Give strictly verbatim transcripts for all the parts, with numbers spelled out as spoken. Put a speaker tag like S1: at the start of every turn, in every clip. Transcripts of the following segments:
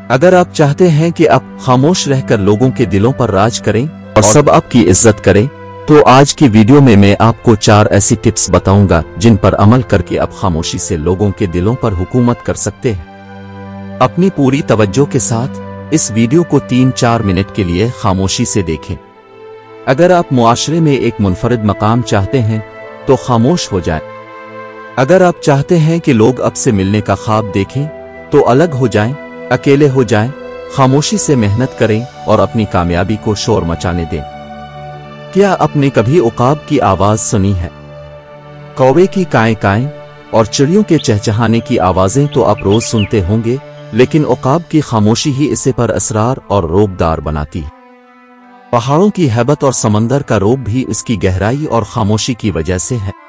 S1: अगर आप चाहते हैं कि आप खामोश रहकर लोगों के दिलों पर राज करें और सब आपकी इज्जत करें, तो आज की वीडियो में मैं आपको चार ऐसी टिप्स बताऊंगा जिन पर अमल करके आप खामोशी से लोगों के दिलों पर हुकूमत कर सकते हैं। अपनी पूरी तवज्जो के साथ इस वीडियो को तीन चार मिनट के लिए खामोशी से देखें। अगर आप मुआशरे में एक मुनफरिद मकाम चाहते हैं तो खामोश हो जाएं। अगर आप चाहते हैं कि लोग आपसे मिलने का ख्वाब देखें तो अलग हो जाएं, अकेले हो जाएं, खामोशी से मेहनत करें और अपनी कामयाबी को शोर मचाने दें। क्या आपने कभी उकाब की आवाज सुनी है? कौवे की काएं काएं और चिड़ियों के चहचहाने की आवाजें तो आप रोज सुनते होंगे, लेकिन उकाब की खामोशी ही इसे पर असरार और रोबदार बनाती है। पहाड़ों की हैबत और समंदर का रोब भी इसकी गहराई और खामोशी की वजह से है।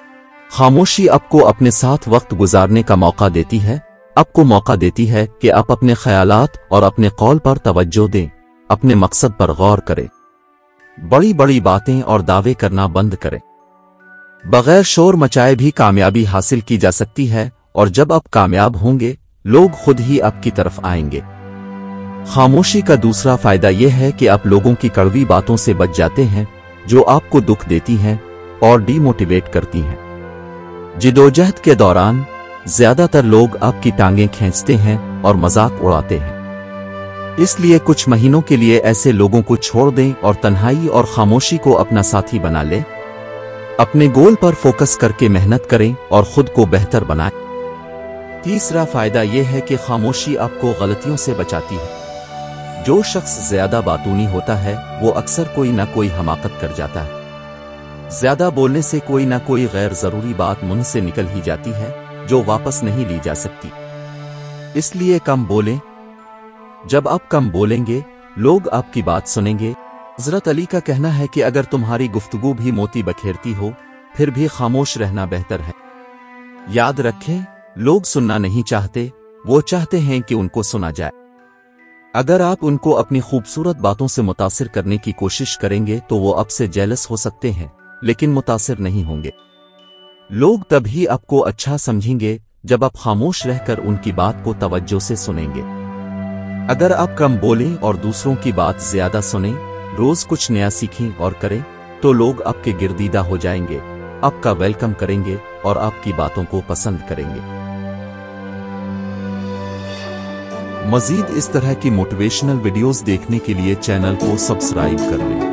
S1: खामोशी आपको अपने साथ वक्त गुजारने का मौका देती है, आपको मौका देती है कि आप अपने ख्यालात और अपने कौल पर तवज्जो दें, अपने मकसद पर गौर करें, बड़ी बड़ी बातें और दावे करना बंद करें। बगैर शोर मचाए भी कामयाबी हासिल की जा सकती है, और जब आप कामयाब होंगे लोग खुद ही आपकी तरफ आएंगे। खामोशी का दूसरा फायदा यह है कि आप लोगों की कड़वी बातों से बच जाते हैं जो आपको दुख देती हैं और डीमोटिवेट करती हैं। जिदोजहद के दौरान ज्यादातर लोग आपकी टांगें खींचते हैं और मजाक उड़ाते हैं, इसलिए कुछ महीनों के लिए ऐसे लोगों को छोड़ दें और तन्हाई और खामोशी को अपना साथी बना लें। अपने गोल पर फोकस करके मेहनत करें और खुद को बेहतर बनाएं। तीसरा फायदा यह है कि खामोशी आपको गलतियों से बचाती है। जो शख्स ज्यादा बातूनी होता है वो अक्सर कोई ना कोई हमाकत कर जाता है। ज्यादा बोलने से कोई ना कोई गैर जरूरी बात मुंह से निकल ही जाती है जो वापस नहीं ली जा सकती। इसलिए कम बोलें। जब आप कम बोलेंगे लोग आपकी बात सुनेंगे। हज़रत अली का कहना है कि अगर तुम्हारी गुफ्तगू भी मोती बखेरती हो फिर भी खामोश रहना बेहतर है। याद रखें, लोग सुनना नहीं चाहते, वो चाहते हैं कि उनको सुना जाए। अगर आप उनको अपनी खूबसूरत बातों से मुतासिर करने की कोशिश करेंगे तो वो आपसे जेलस हो सकते हैं, लेकिन मुतासिर नहीं होंगे। लोग तभी आपको अच्छा समझेंगे जब आप खामोश रहकर उनकी बात को तवज्जो से सुनेंगे। अगर आप कम बोलें और दूसरों की बात ज्यादा सुनें, रोज कुछ नया सीखें और करें, तो लोग आपके गिरदीदा हो जाएंगे, आपका वेलकम करेंगे और आपकी बातों को पसंद करेंगे। मजीद इस तरह की मोटिवेशनल वीडियोस देखने के लिए चैनल को सब्सक्राइब कर लें।